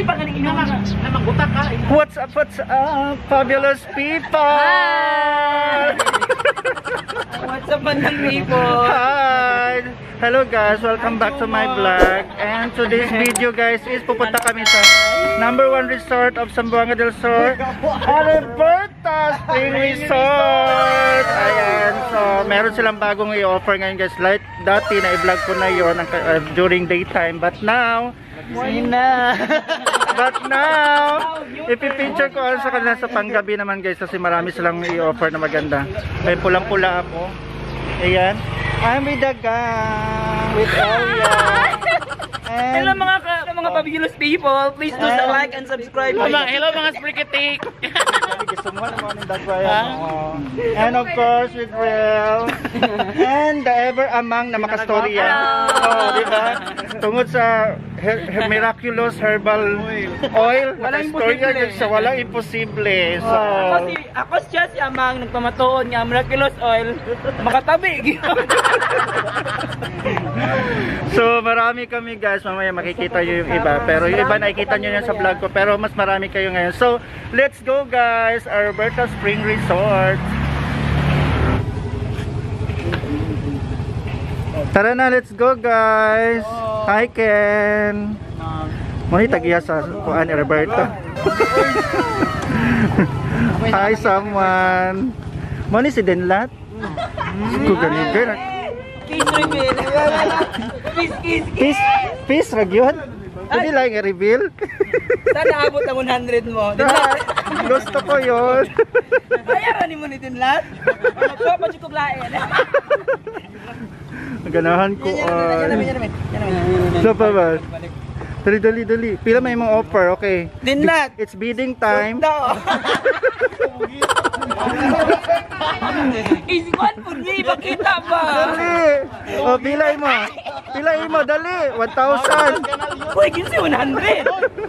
What's up, fabulous people? What's up, bandang people? Hi! Hello guys, welcome back to my vlog. And today's video guys is pupunta kami sa #1 resort of Zamboanga del Sur, Ariberta Spring Resort. Ayan, so meron silang bagong i-offer ngayon guys. Like dati na i-vlog ko na yon during daytime, but now ipipicture ko sa kanila sa panggabi naman guys, kasi marami silang i-offer na maganda. May pulang-pula ako. Ayan, I'm with the gang, with Elia. Hello mga fabulous people, please do like and subscribe. Hello mga sprikitik. And of course with Will and the ever amang na makastorya. Oh, di ba? Tungod sa miraculous herbal oil, makastorya sa walang imposible. So kasi ako siya si amang nagpamatuon nga miraculous oil makatabi. So marami kami guys, mamaya makikita nyo yung iba, pero yung iba nakikita nyo yan sa vlog ko, pero mas marami kayo ngayon. So let's go guys, Ariberta Spring Resort. Tara na, let's go guys. Hi Ken. Muna tagiya sa kuan Ariberta. Hi someone. Muna si Denlat. Si Kuganigan. Peace ragyod. Pwede lang i-reveal. Sana abot ang 100 mo. Gusto ko yun. Bayaran mo ni Dinlat. Magpapachukog lain. Ganahan ko. So pa ba? Dali. Pila may mga offer, okay. Dinlat. It's bidding time. Easy one for me, bakita ba? Dali. O, pilay mo, dali. 1,000. Uy, kinsi 100.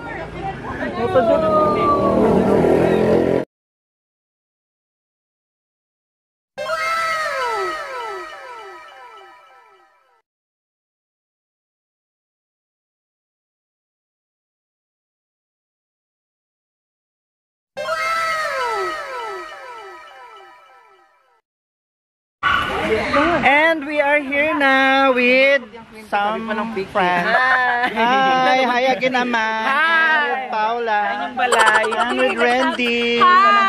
And we are here now with some friends. Hi again naman. Hi, Paula. Ang balay. And with Randy.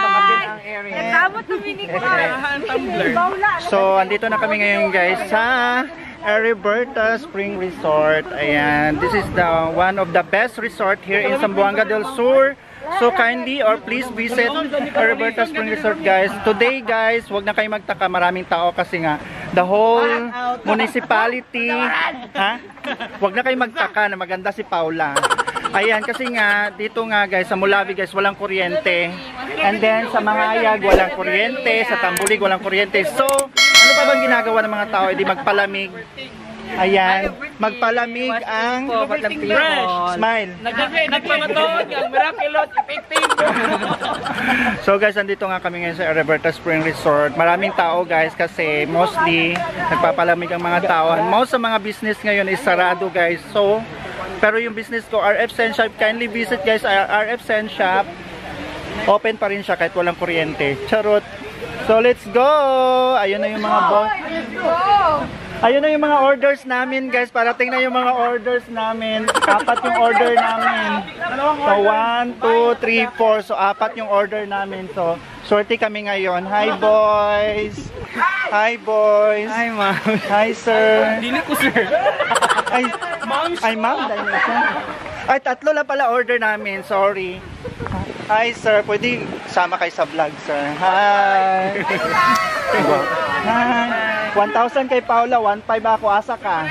So, andito na kami ngayon guys sa Ariberta Spring Resort. Ayan, this is the one of the best resort here in Zamboanga del Sur. So kindly or please visit Ariberta Spring Resort guys. Today guys, wag na kayo magtaka, maraming tao kasi nga the whole municipality, wag na kayo magtaka na maganda si Paula. Ayan, kasi nga dito nga guys sa Mulabi guys walang kuryente. And then sa Mangayag walang kuryente, sa Tambulig walang kuryente. So, ano pa bang ginagawa ng mga tao? Hindi magpalamig. Ayan, magpalamig ang smile. Nagpamatuon yung miraculous effective. So guys, andito nga kami ngayon sa Ariberta Spring Resort. Maraming tao guys kasi mostly nagpapalamig ang mga tao. Most sa mga business ngayon is sarado guys. So, pero yung business ko, RF Sen Shop, kindly visit guys, RF Sen Shop. Open pa rin siya kahit walang kuryente. Charot. So let's go. Ayun na yung mga boss. Ayun na yung mga orders namin guys. Parating na yung mga orders namin. 4 yung order namin. So 1, 2, 3, 4. So 4 yung order namin. So swerte kami ngayon. Hi boys. Hi boys. Hi ma'am. Hi sir. Dili ko sir. Ay ma'am. Ay 3 lang pala order namin. Sorry. Hi sir. Pwede sama kayo sa vlog sir. Hi. Hi. 1,000 kay Paula, 1,500 ako, asa ka?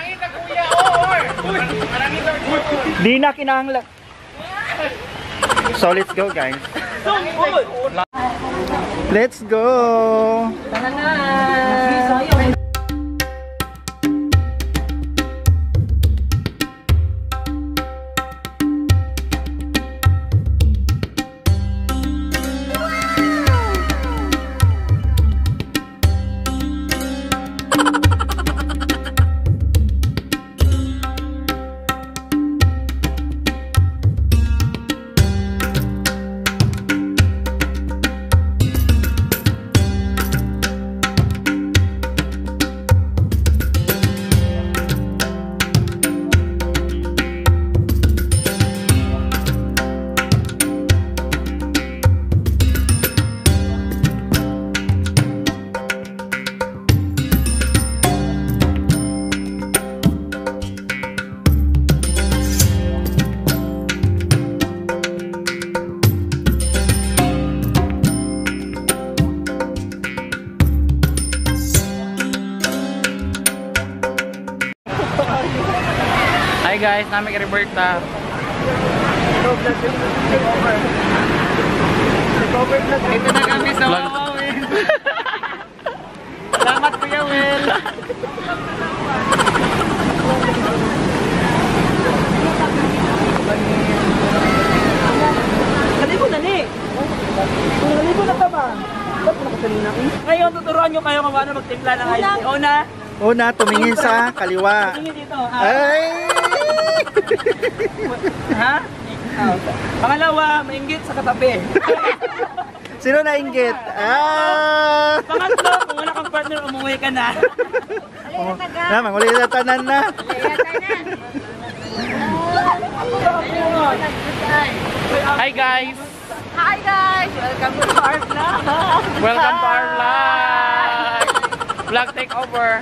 Di na kinahanglan. So let's go guys. Let's go. guys, namin kay Roberta. Ito na kami sa Wawawin. Salamat Kuya Will. Naligo na ni. Naligo na ka ba? Ba't nakasalina ko? Ngayon, tuturuan nyo kayo kung paano magtimpla ng ice tea. Una. Una, tumingin sa kaliwa. Tingin dito. Ay! Ha? Pangalawa, mainggit sa katabi. Sino nainggit? Pangatlo, kung wala kang partner, umuwi ka na. Naman, ulit na tanan na. Hi guys! Hi guys! Welcome to our vlog! Welcome to our live! Vlog takeover!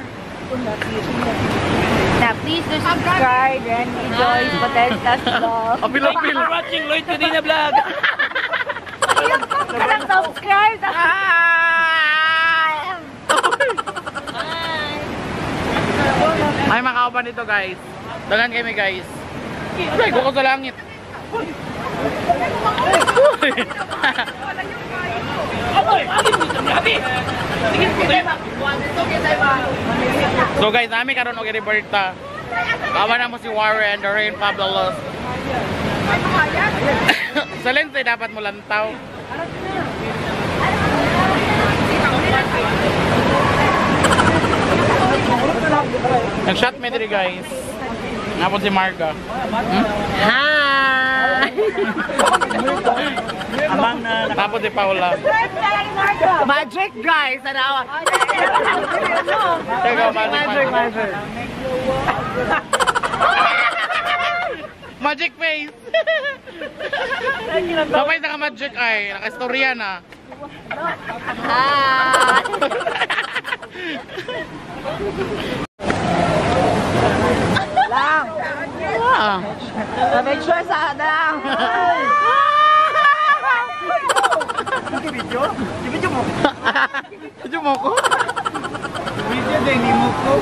Now please do subscribe and enjoy Badelta's vlog. Apil. Thank you for watching Lloyd Medina Vlog. Parang subscribe! Ay, makaupan dito guys. Dagan kami guys. Ay, kuko sa langit. So guys, namin karon og Roberta. Kawan na mo si Warren, the Rain Fabulous. Sa lente dapat mo lantaw. Nag-shot me diri guys. Napon si Marga. Hi! Amang na Tapos si Paula. Magic guys! Ano? Teka, magic. Magic face! Sabay na ka magic ay, naka-istorya na. Hi! Lang! Ah. Make sure sa lang! video? Video mo? Video mo ko? Video din, hindi mo ko.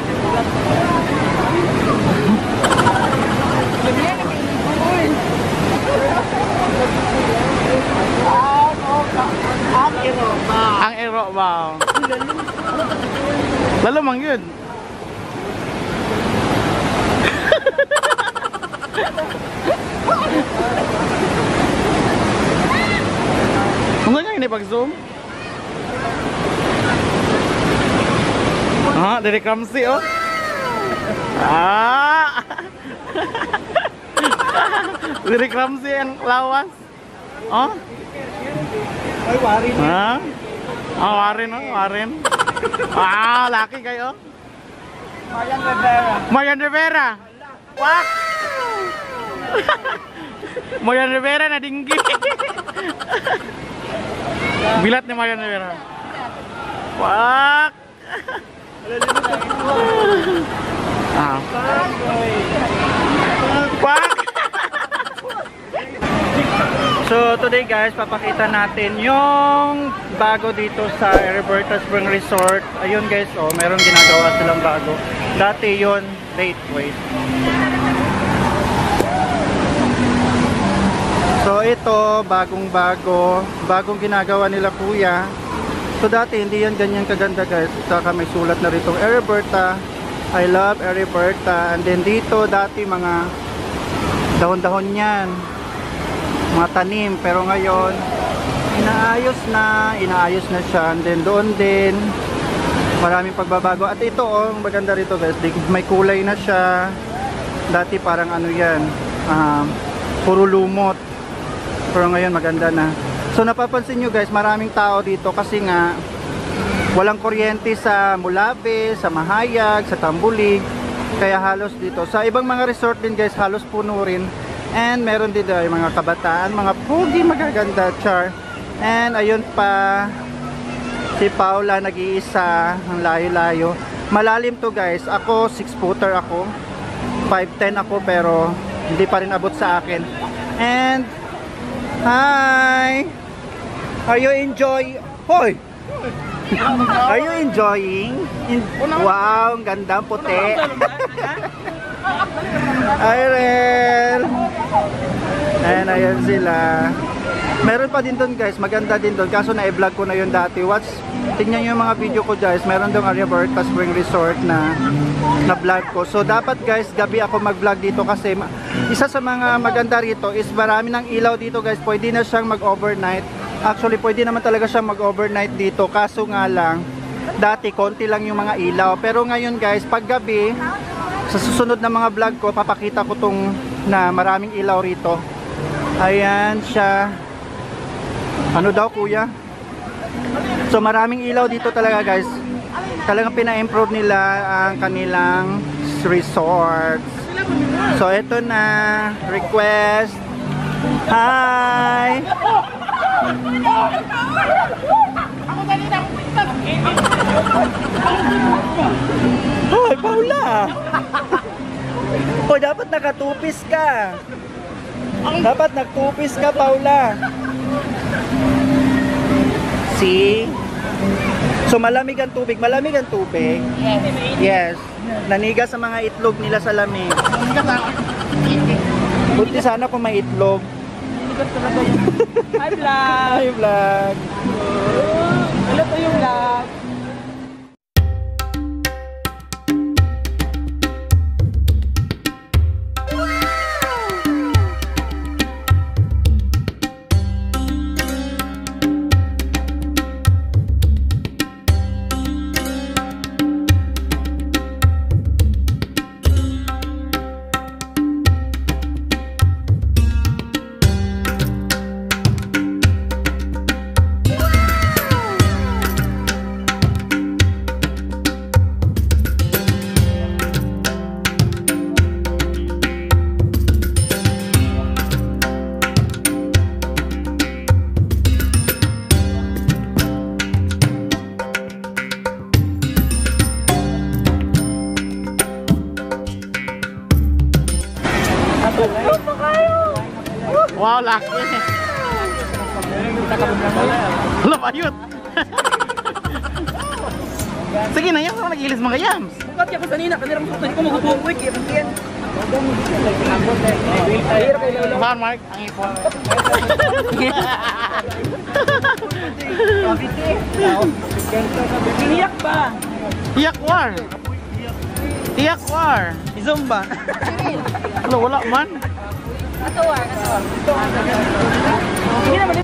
Ang ero ba? Lalo mang yun. Ano nga ini pag-zoom? Ah, dari Ramsey oh. Ah. Dari Ramsey yang lawas. Oh. Ay, wari na. Ha? Ah, warin oh, warin. Ah, laki kayo. Marian Rivera. Marian Rivera. Wah. Marian Rivera na dinggi. Bilat ni Marian Rivera. Wah. Ah. Wah. So today guys, papakita natin yung bago dito sa Roberta Spring Resort. Ayun guys, oh, meron ginagawa silang bago. Dati yun, wait. So ito, bagong ginagawa nila kuya. So dati hindi yan ganyan kaganda guys. Saka may sulat na rito, Roberta, I love Roberta. And then dito dati mga dahon-dahon yan, mga tanim, pero ngayon inaayos na siya. And then doon din maraming pagbabago. At ito oh, maganda rito guys, may kulay na siya. Dati parang ano yan, puro lumot, pero ngayon maganda na. So napapansin nyo guys, maraming tao dito kasi nga walang kuryente sa Mulabe, sa Mahayag, sa Tambulig. Kaya halos dito, sa ibang mga resort din guys, halos puno rin. And meron din yung mga kabataan, mga pogi magaganda, char. And ayun pa, si Paula nag-iisa, ang layo-layo. Malalim to guys, ako 6-footer ako, 5'10 ako, pero hindi pa rin abot sa akin. And hi! Are you enjoying? Hoy! Are you enjoying? Wow, ang ganda, puti. Irel! Ayan sila. Meron pa din doon guys, maganda din doon. Kaso na-vlog ko na yun dati. Tingnan nyo yung mga video ko guys. Meron doon Aryaberta Spring Resort na vlog ko. So dapat guys, gabi ako mag-vlog dito kasi isa sa mga maganda rito is marami ng ilaw dito guys. Pwede na siyang mag-overnight. Actually, pwede naman talaga siyang mag-overnight dito. Kaso nga lang, dati konti lang yung mga ilaw. Pero ngayon guys, pag gabi, sa susunod na mga vlog ko, papakita ko tong na maraming ilaw rito. Ayan siya. Ano daw kuya? So maraming ilaw dito talaga guys. Talagang pina-improve nila ang kanilang resorts. So ito na, request. Hi! Hoy, Paula! Hoy, dapat nakatupis ka. Dapat nagtupis ka, Paula. See? So malamig ang tubig. Malamig ang tubig? Yes. Naniga sa mga itlog nila sa lamig. Buti sana kung may itlog. Hi vlog! Hi vlog! Ano to yung vlog? Wow, laki. Wala pa yun. Sige na, yung nag-ilis mga yams. Bukat ka kanina, kanina mo ko magubukwik. Yan. Saan, Mark? Ang ipon. Iniyak ba? Tiyak war. Tiyak war. Zumba. Wala man. Hindi naman.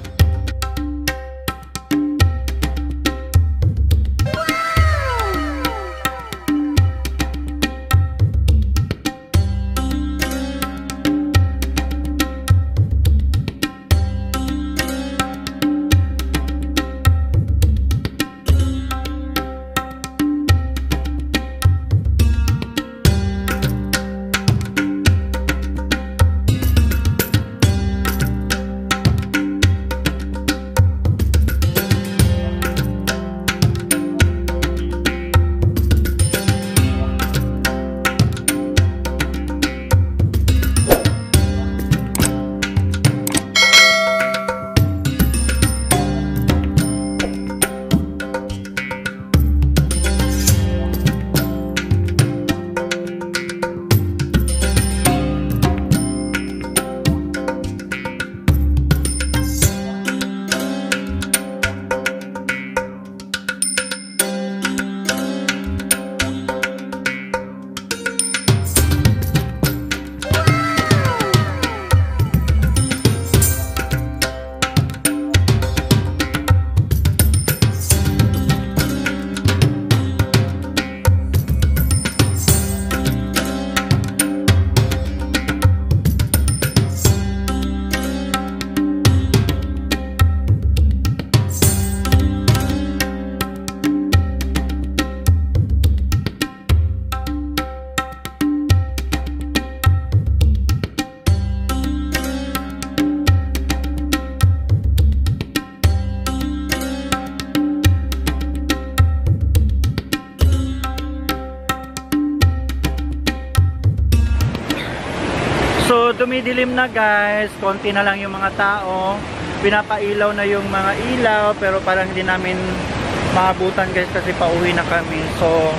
So dumidilim na guys, konti na lang yung mga tao. Pinapailaw na yung mga ilaw pero parang hindi namin maabutan guys kasi pauwi na kami. So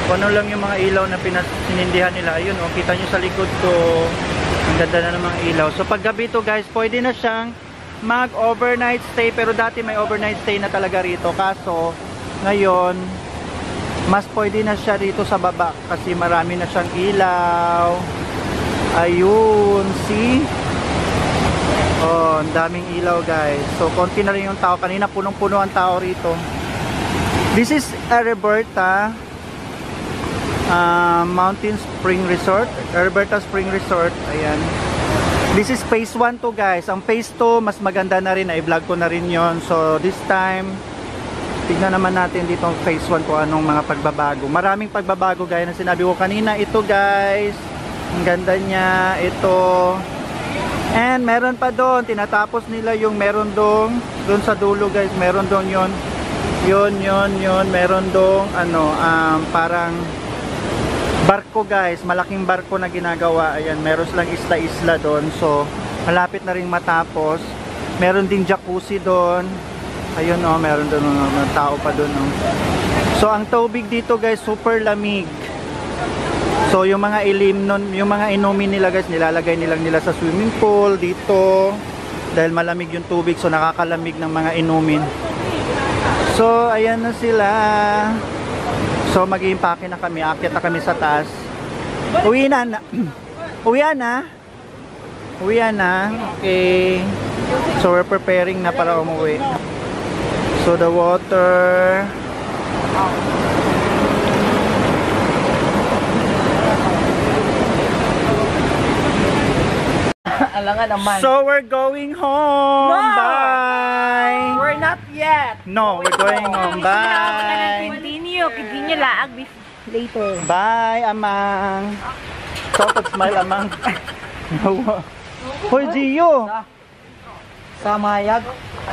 Kung ano lang yung mga ilaw na sinindihan nila. Ayun, oh, kita nyo sa likod ko. Ang ganda na ng mga ilaw. So pag gabi to guys, pwede na siyang mag-overnight stay. Pero dati may overnight stay na talaga rito. Kaso, ngayon, mas pwede na siya rito sa baba. Kasi marami na siyang ilaw. Ayun, see? Oh, ang daming ilaw guys. So, konti na rin yung tao. Kanina punong-puno ang tao rito. This is Heriberta Mountain Spring Resort. Heriberta Spring Resort. Ayan. This is phase 1 to guys. Ang phase 2, mas maganda na rin. I-vlog ko na rin yon. So, this time, tignan naman natin dito ang phase 1 kung anong mga pagbabago. Maraming pagbabago gaya na sinabi ko kanina. Ito guys. Ang ganda niya. Ito. And meron pa doon. Tinatapos nila yung meron doon sa dulo guys. Meron doon yon. Yun. Meron doon parang barko guys. Malaking barko na ginagawa. Ayan, meron silang isla-isla doon. So, malapit na rin matapos. Meron din jacuzzi doon. Ayun oh, meron doon mga tao pa doon oh. So, ang tubig dito guys, super lamig. So, yung mga yung mga inumin nila guys, nilalagay nila sa swimming pool dito. Dahil malamig yung tubig, so nakakalamig ng mga inumin. So, ayan na sila. So, mag-i-impake na kami. Aakyat na kami sa taas. Uwi na. Okay. So, we're preparing na para umuwi. So, the water. Alangan naman. So, we're going home. No! Bye! We're not yet. No, we're going home. Bye! Continue laag later. Bye, Amang. So, smile, Amang. Hoy, Gio! Samayag.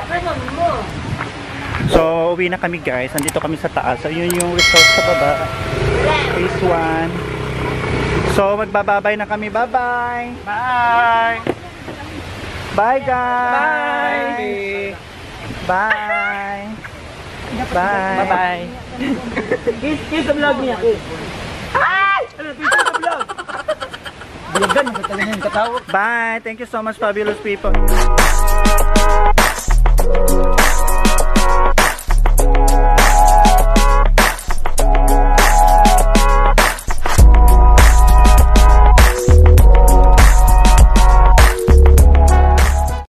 So, uwi na kami guys. Nandito kami sa taas. So, yun yung resort sa baba. Phase 1. So, magbababay na kami. Bye-bye! Bye! Bye, guys! Bye! Bye! Bye-bye. Kiss sa vlog niya. Ay! Ano, kiss sa vlog. Bilagan, magkatalan yung katawag. Bye! Thank you so much, fabulous people!